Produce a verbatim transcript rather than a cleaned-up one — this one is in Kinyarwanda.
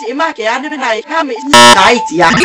chị mà kẻ ăn bên này ha mỹ này chị à